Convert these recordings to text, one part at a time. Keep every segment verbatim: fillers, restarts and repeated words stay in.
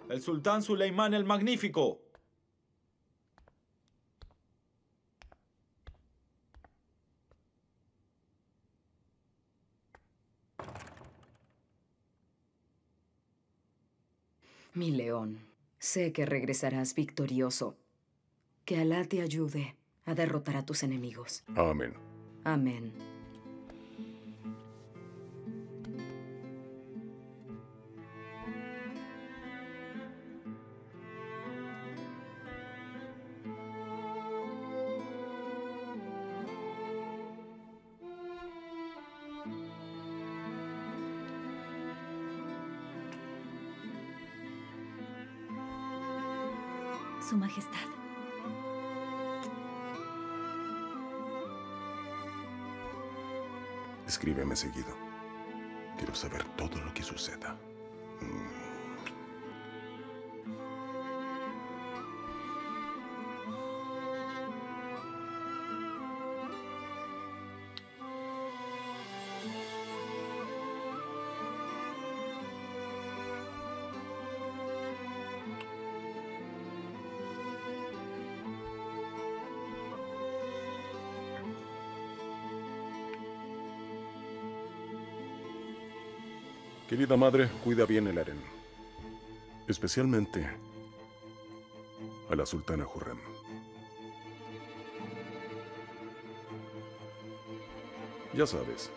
El sultán Suleimán el Magnífico. Mi león, sé que regresarás victorioso. Que Alá te ayude a derrotar a tus enemigos. Amén. Amén. Su Majestad. Escríbeme seguido. Quiero saber todo lo que suceda. Mm. Querida madre, cuida bien el harén. Especialmente a la sultana Hurrem. Ya sabes,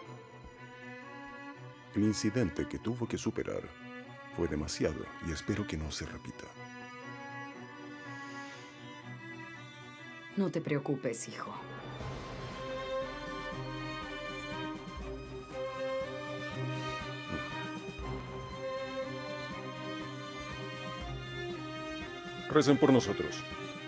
el incidente que tuvo que superar fue demasiado y espero que no se repita. No te preocupes, hijo. Recen por nosotros.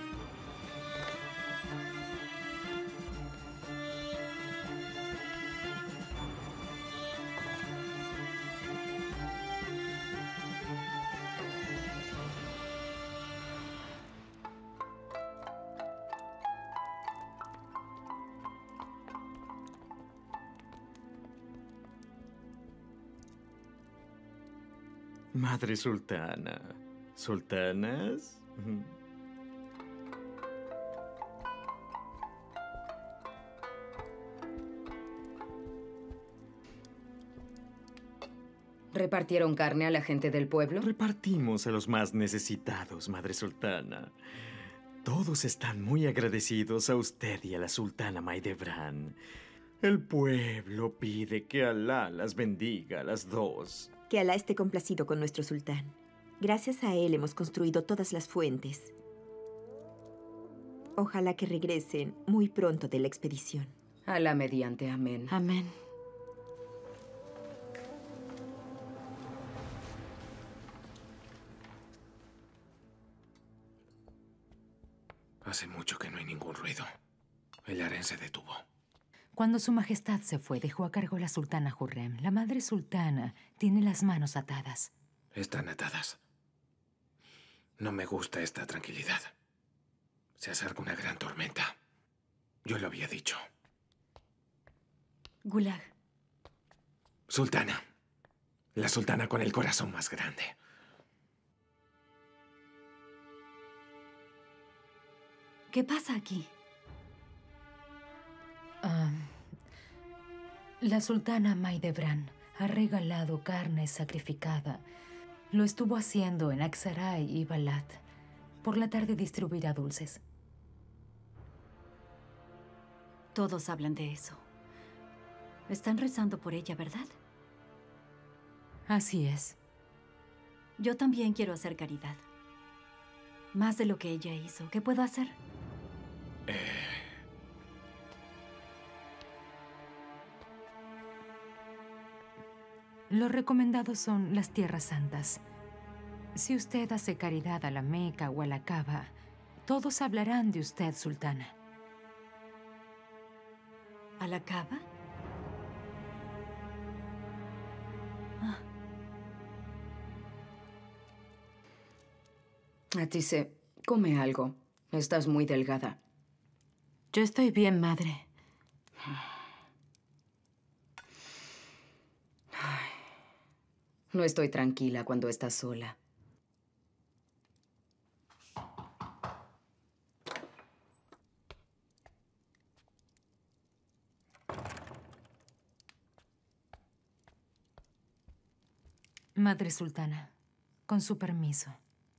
Madre sultana. ¿Sultanas? ¿Repartieron carne a la gente del pueblo? Repartimos a los más necesitados, Madre Sultana. Todos están muy agradecidos a usted y a la sultana Maidebran. El pueblo pide que Alá las bendiga a las dos. Que Alá esté complacido con nuestro sultán. Gracias a él hemos construido todas las fuentes. Ojalá que regresen muy pronto de la expedición. Alá mediante, amén. Amén. Hace mucho que no hay ningún ruido. El harén se detuvo. Cuando Su Majestad se fue, dejó a cargo la sultana Hurrem. La madre sultana tiene las manos atadas. Están atadas. No me gusta esta tranquilidad. Se acerca una gran tormenta. Yo lo había dicho. Gulag. Sultana. La sultana con el corazón más grande. ¿Qué pasa aquí? Ah, la sultana Maidebran ha regalado carne sacrificada. Lo estuvo haciendo en Aksaray y Balat. Por la tarde distribuirá dulces. Todos hablan de eso. Están rezando por ella, ¿verdad? Así es. Yo también quiero hacer caridad. Más de lo que ella hizo. ¿Qué puedo hacer? Eh... Los recomendados son las tierras santas. Si usted hace caridad a la Meca o a la Kaaba, todos hablarán de usted, sultana. ¿A la Kaaba? Ah. Atise, come algo. Estás muy delgada. Yo estoy bien, madre. No estoy tranquila cuando estás sola. Madre Sultana, con su permiso.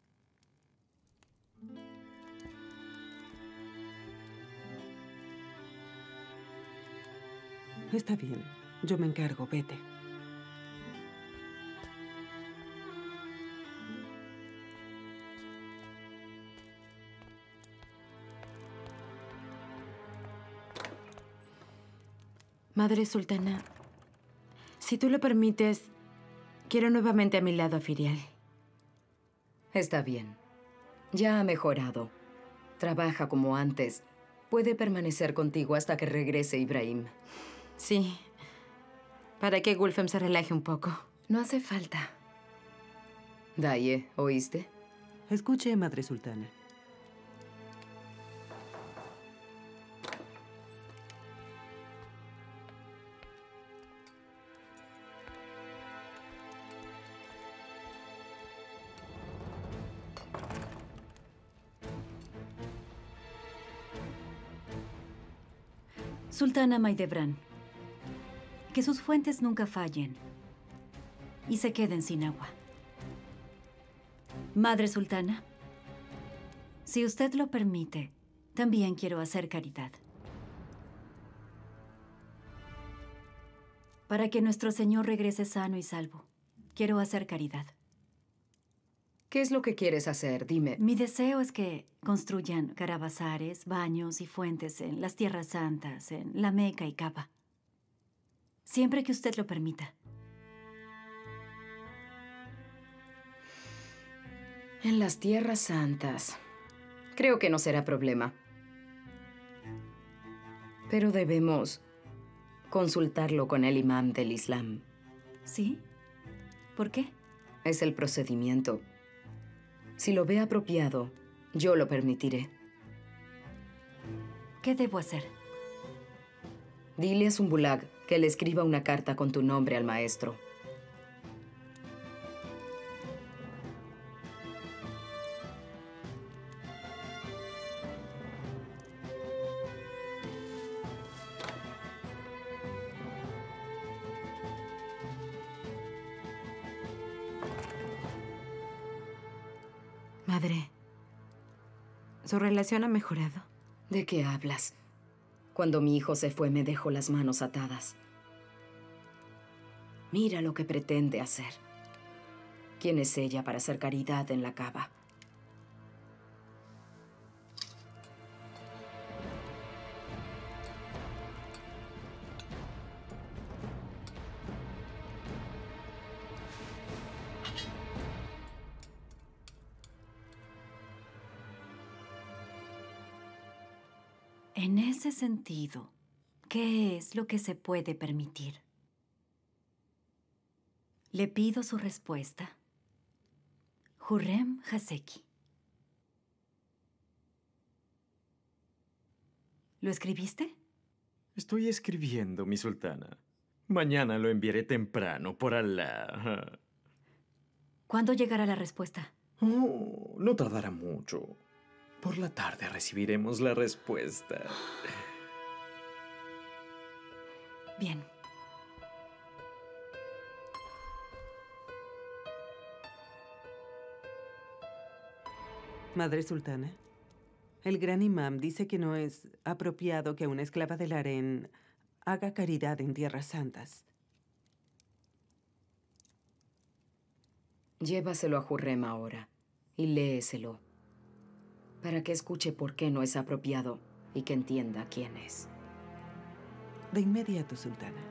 Está bien. Yo me encargo. Vete. Madre Sultana, si tú lo permites, quiero nuevamente a mi lado a Firial. Está bien. Ya ha mejorado. Trabaja como antes. Puede permanecer contigo hasta que regrese Ibrahim. Sí. Para que Gulfem se relaje un poco. No hace falta. Daye, ¿oíste? Escuche, Madre Sultana. Sultana Maidebran, que sus fuentes nunca fallen y se queden sin agua. Madre Sultana, si usted lo permite, también quiero hacer caridad. Para que nuestro Señor regrese sano y salvo, quiero hacer caridad. ¿Qué es lo que quieres hacer? Dime. Mi deseo es que construyan carabazares, baños y fuentes en las Tierras Santas, en la Meca y Kaaba. Siempre que usted lo permita. En las Tierras Santas. Creo que no será problema. Pero debemos consultarlo con el imam del Islam. ¿Sí? ¿Por qué? Es el procedimiento. Si lo ve apropiado, yo lo permitiré. ¿Qué debo hacer? Dile a Zumbulag que le escriba una carta con tu nombre al maestro. Madre, ¿su relación ha mejorado? ¿De qué hablas? Cuando mi hijo se fue, me dejó las manos atadas. Mira lo que pretende hacer. ¿Quién es ella para hacer caridad en la Kaaba? En ese sentido, ¿qué es lo que se puede permitir? Le pido su respuesta. Hurrem Haseki. ¿Lo escribiste? Estoy escribiendo, mi sultana. Mañana lo enviaré temprano, por Alá. ¿Cuándo llegará la respuesta? Oh, no tardará mucho. Por la tarde recibiremos la respuesta. Bien. Madre Sultana, el gran imam dice que no es apropiado que una esclava del harén haga caridad en Tierras Santas. Llévaselo a Hurrem ahora y léeselo, para que escuche por qué no es apropiado y que entienda quién es. De inmediato, Sultana.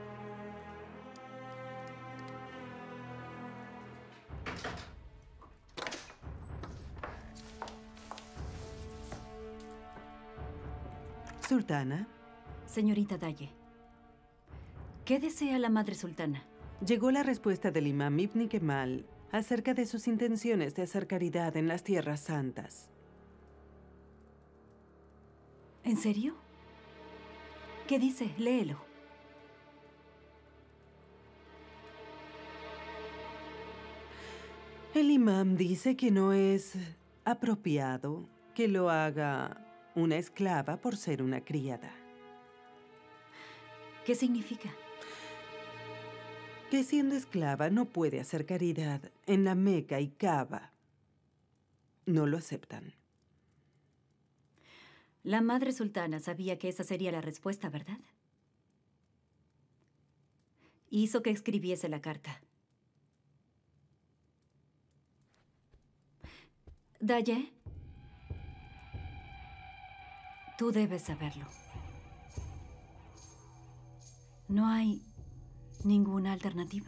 Sultana, Señorita Daye, ¿qué desea la madre sultana? llegó la respuesta del imam Ibn Kemal acerca de sus intenciones de hacer caridad en las Tierras Santas. ¿En serio? ¿Qué dice? Léelo. El imam dice que no es apropiado que lo haga una esclava por ser una criada. ¿Qué significa? que siendo esclava no puede hacer caridad en la Meca y Kaaba. No lo aceptan. La madre sultana sabía que esa sería la respuesta, ¿verdad? Hizo que escribiese la carta. Daye, tú debes saberlo. ¿No hay ninguna alternativa?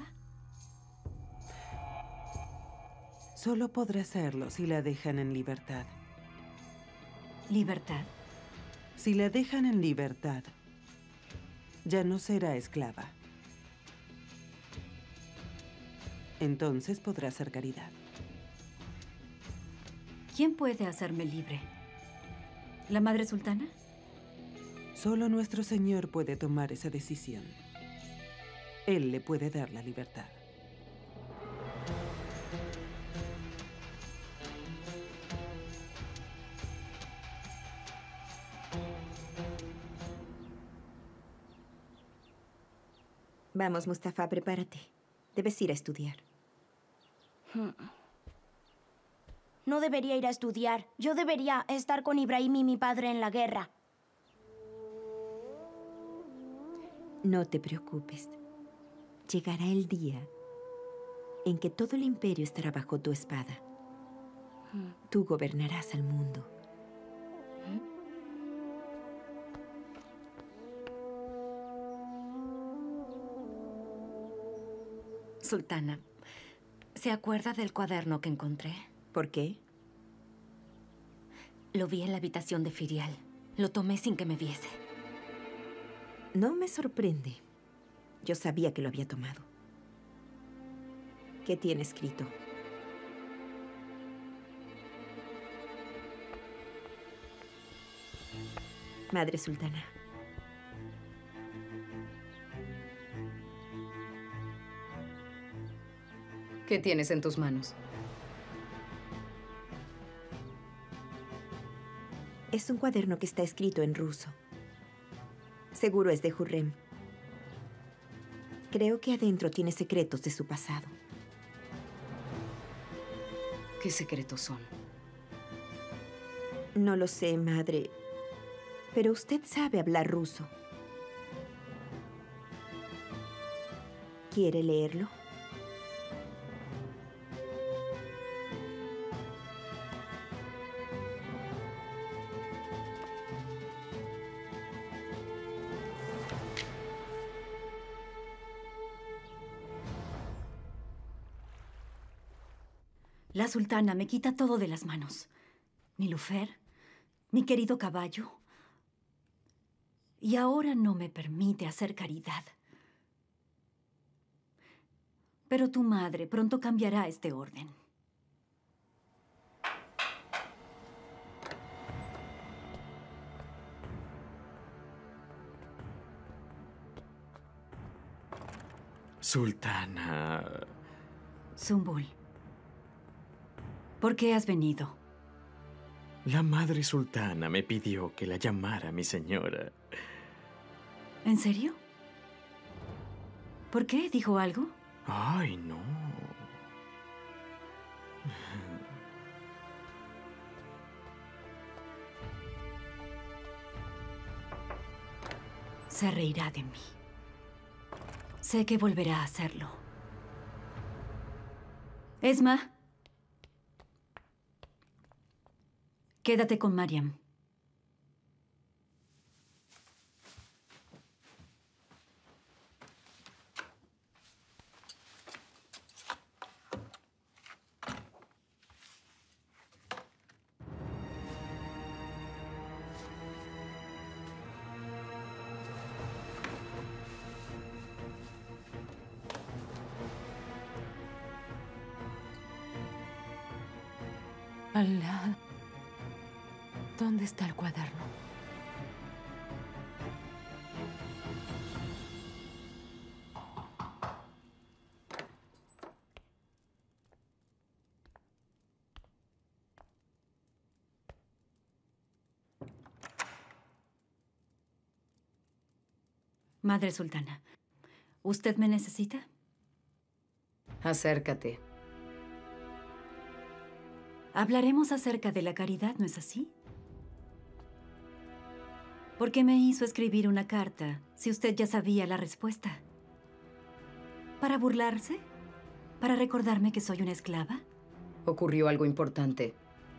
Solo podrá hacerlo si la dejan en libertad. ¿Libertad? Si la dejan en libertad, ya no será esclava. Entonces podrá hacer caridad. ¿Quién puede hacerme libre? ¿La madre sultana? Solo nuestro Señor puede tomar esa decisión. Él le puede dar la libertad. Vamos, Mustafa, prepárate. Debes ir a estudiar. No debería ir a estudiar. Yo debería estar con Ibrahim y mi padre en la guerra. No te preocupes. Llegará el día en que todo el imperio estará bajo tu espada. Tú gobernarás al mundo. Sultana, ¿se acuerda del cuaderno que encontré? ¿Por qué? Lo vi en la habitación de Firial. Lo tomé sin que me viese. No me sorprende. Yo sabía que lo había tomado. ¿Qué tiene escrito? Madre Sultana. ¿Qué tienes en tus manos? Es un cuaderno que está escrito en ruso. Seguro es de Hurrem. Creo que adentro tiene secretos de su pasado. ¿Qué secretos son? No lo sé, madre. Pero usted sabe hablar ruso. ¿Quiere leerlo? La sultana me quita todo de las manos. Nilufer, mi querido caballo. Y ahora no me permite hacer caridad. Pero tu madre pronto cambiará este orden. Sultana. Zumbul, ¿por qué has venido? La madre sultana me pidió que la llamara mi señora. ¿En serio? ¿Por qué? ¿Dijo algo? Ay, no. Se reirá de mí. Sé que volverá a hacerlo. Esma. Quédate con Mariam. Alá, ¿dónde está el cuaderno? Madre sultana, ¿usted me necesita? Acércate. Hablaremos acerca de la caridad, ¿no es así? ¿Por qué me hizo escribir una carta si usted ya sabía la respuesta? ¿Para burlarse? ¿Para recordarme que soy una esclava? Ocurrió algo importante.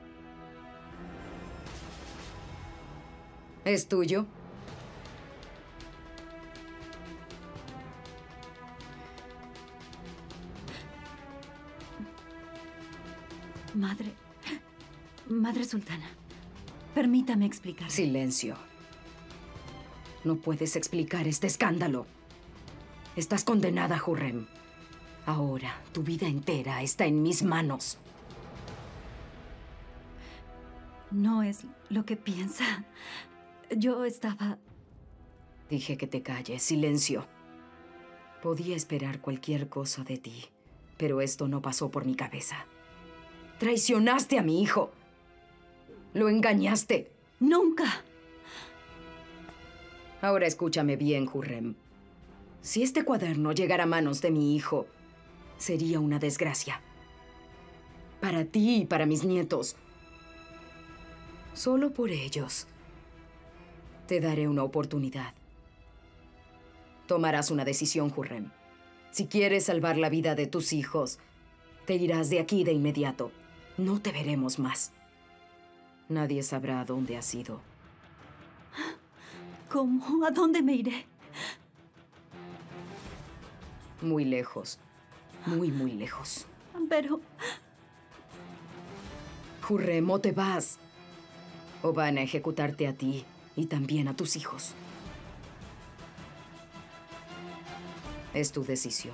¿Es tuyo? Madre... Madre Sultana, permítame explicar. Silencio. No puedes explicar este escándalo. Estás condenada, Hurrem. Ahora, tu vida entera está en mis manos. No es lo que piensa. Yo estaba... Dije que te calles. Silencio. Podía esperar cualquier cosa de ti, pero esto no pasó por mi cabeza. Traicionaste a mi hijo. Lo engañaste. ¡Nunca! Ahora escúchame bien, Hurrem. Si este cuaderno llegara a manos de mi hijo, sería una desgracia. Para ti y para mis nietos. Solo por ellos. Te daré una oportunidad. Tomarás una decisión, Hurrem. Si quieres salvar la vida de tus hijos, te irás de aquí de inmediato. No te veremos más. Nadie sabrá a dónde has ido. ¿Cómo? ¿A dónde me iré? Muy lejos. Muy, muy lejos. Pero... Hurrem, o te vas. O van a ejecutarte a ti y también a tus hijos. Es tu decisión.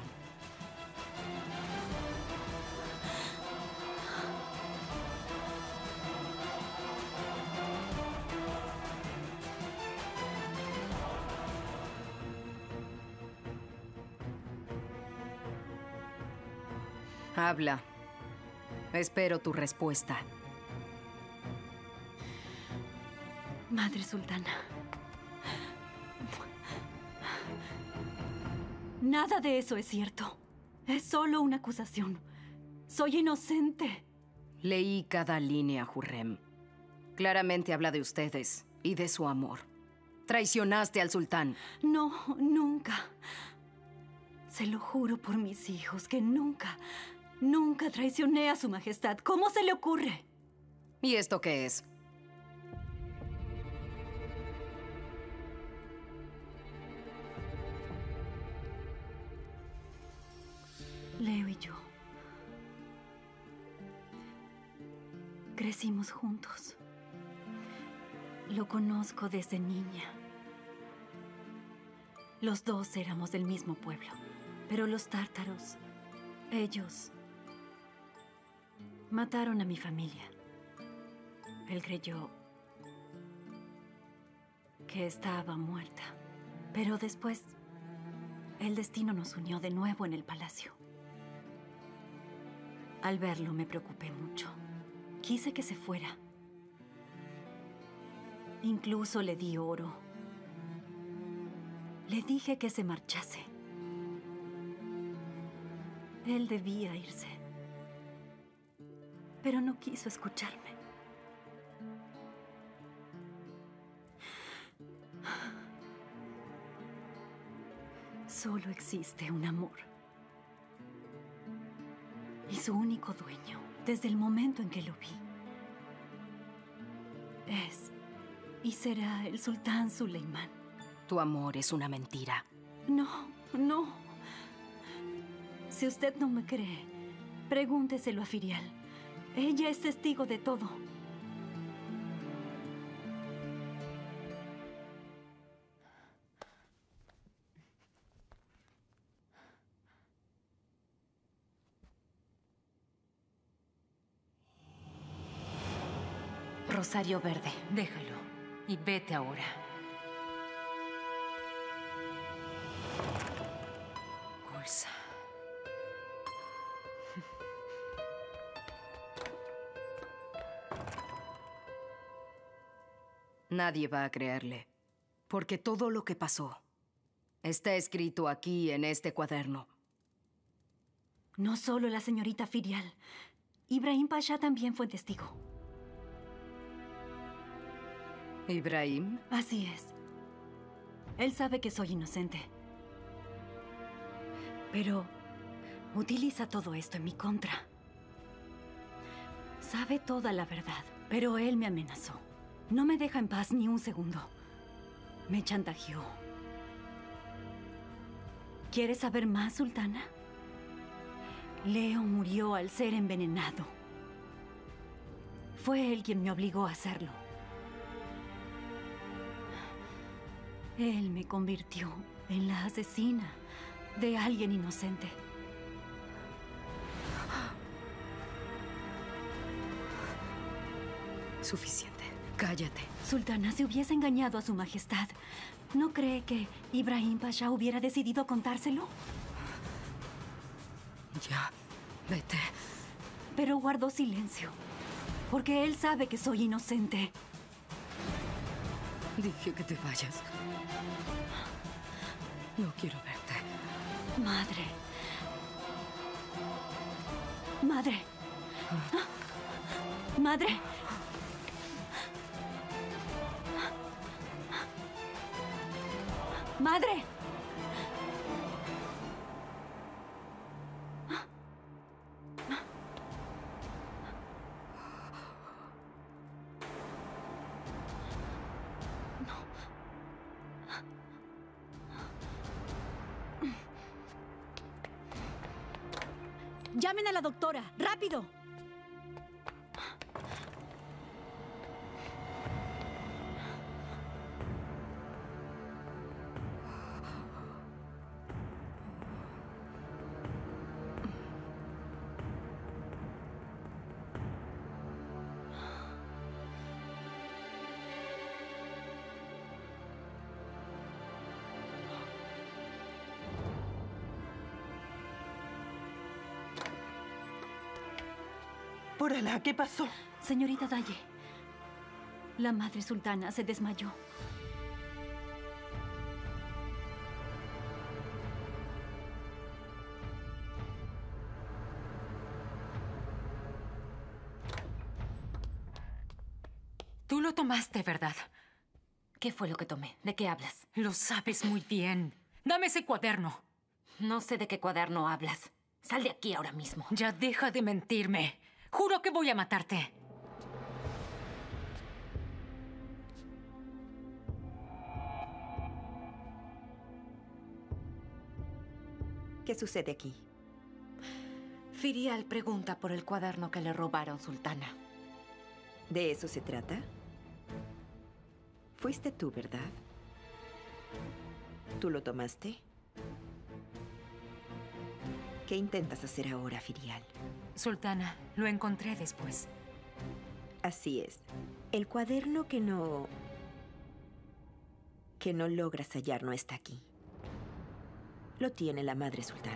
Habla. Espero tu respuesta. Madre Sultana. Nada de eso es cierto. Es solo una acusación. Soy inocente. Leí cada línea, Hurrem. Claramente habla de ustedes y de su amor. Traicionaste al sultán. No, nunca. Se lo juro por mis hijos que nunca, nunca traicioné a su majestad. ¿Cómo se le ocurre? ¿Y esto qué es? Leo y yo crecimos juntos. Lo conozco desde niña. Los dos éramos del mismo pueblo, pero los tártaros, ellos mataron a mi familia. Él creyó que estaba muerta, pero después el destino nos unió de nuevo en el palacio. Al verlo me preocupé mucho. Quise que se fuera. Incluso le di oro. Le dije que se marchase. Él debía irse. Pero no quiso escucharme. Solo existe un amor. Y su único dueño, desde el momento en que lo vi, es y será el sultán Suleimán. Tu amor es una mentira. No, no. Si usted no me cree, pregúnteselo a Firial. Ella es testigo de todo. Rosario Verde, déjalo. Y vete ahora. Gulsa. Nadie va a creerle, porque todo lo que pasó está escrito aquí en este cuaderno. No solo la señorita Firial. Ibrahim Pasha también fue testigo. ¿Ibrahim? Así es. Él sabe que soy inocente. Pero utiliza todo esto en mi contra. Sabe toda la verdad, pero él me amenazó. No me deja en paz ni un segundo. Me chantajeó. ¿Quieres saber más, Sultana? Leo murió al ser envenenado. Fue él quien me obligó a hacerlo. Él me convirtió en la asesina de alguien inocente. Suficiente. Cállate. Sultana, si hubiese engañado a su majestad, ¿no cree que Ibrahim Pasha hubiera decidido contárselo? Ya, vete. Pero guardó silencio, porque él sabe que soy inocente. Dije que te vayas. No quiero verte. Madre. Madre. Madre. Madre. Llamen a la doctora, rápido. Por Alá, ¿qué pasó? Señorita Daye, la madre sultana se desmayó. Tú lo tomaste, ¿verdad? ¿Qué fue lo que tomé? ¿De qué hablas? Lo sabes muy bien. Dame ese cuaderno. No sé de qué cuaderno hablas. Sal de aquí ahora mismo. Ya deja de mentirme. Juro que voy a matarte. ¿Qué sucede aquí? Firial pregunta por el cuaderno que le robaron, Sultana. ¿De eso se trata? Fuiste tú, ¿verdad? ¿Tú lo tomaste? ¿Qué intentas hacer ahora, Firial? Sultana, lo encontré después. Así es. El cuaderno que no... que no logras hallar no está aquí. Lo tiene la madre sultana.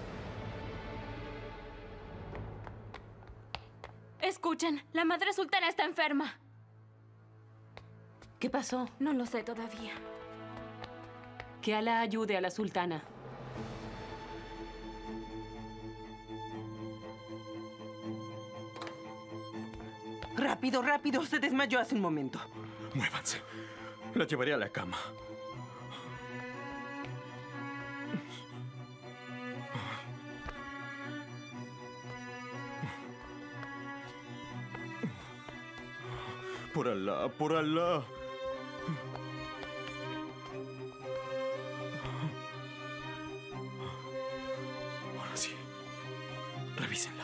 Escuchen, la madre sultana está enferma. ¿Qué pasó? No lo sé todavía. Que Alá ayude a la sultana. Rápido, rápido. Se desmayó hace un momento. Muévanse. La llevaré a la cama. Por Alá, por Alá. Ahora sí. Revísenla.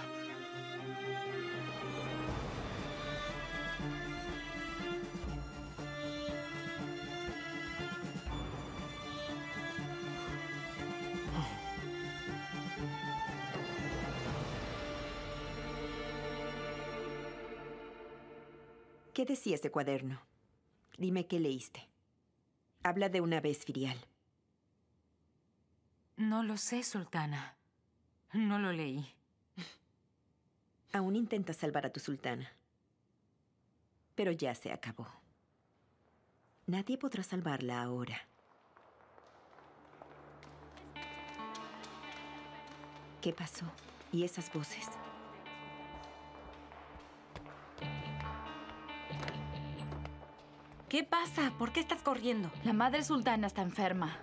¿Qué decía ese cuaderno? Dime qué leíste. Habla de una vez, Firial. No lo sé, sultana. No lo leí. Aún intentas salvar a tu sultana. Pero ya se acabó. Nadie podrá salvarla ahora. ¿Qué pasó? ¿Y esas voces? ¿Qué pasa? ¿Por qué estás corriendo? La madre sultana está enferma.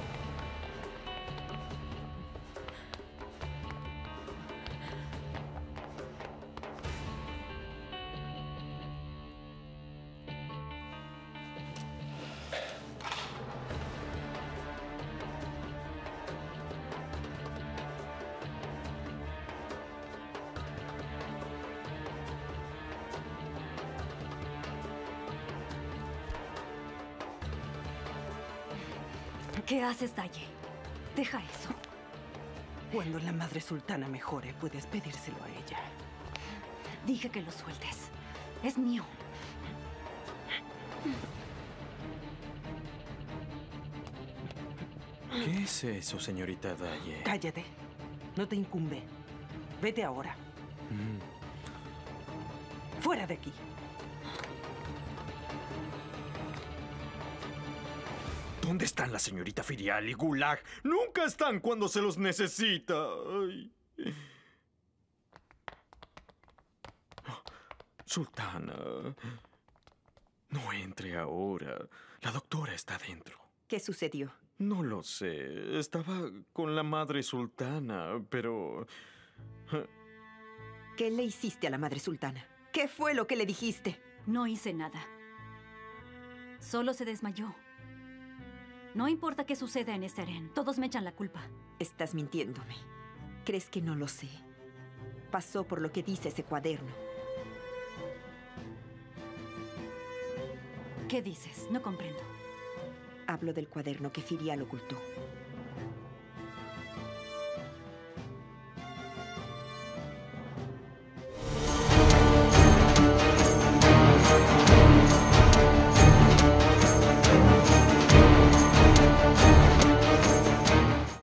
¿Qué haces, Daye? Deja eso. Cuando la madre sultana mejore, puedes pedírselo a ella. Dije que lo sueltes. Es mío. ¿Qué es eso, señorita Daye? Cállate. No te incumbe. Vete ahora. Mm. Fuera de aquí. ¿Dónde están la señorita Firial y Gulag? Nunca están cuando se los necesita. Ay. Sultana, no entre ahora. La doctora está dentro. ¿Qué sucedió? No lo sé. Estaba con la madre sultana, pero... ¿Qué le hiciste a la madre sultana? ¿Qué fue lo que le dijiste? No hice nada. Solo se desmayó. No importa qué suceda en este harén, todos me echan la culpa. Estás mintiéndome. ¿Crees que no lo sé? Pasó por lo que dice ese cuaderno. ¿Qué dices? No comprendo. Hablo del cuaderno que Firial ocultó.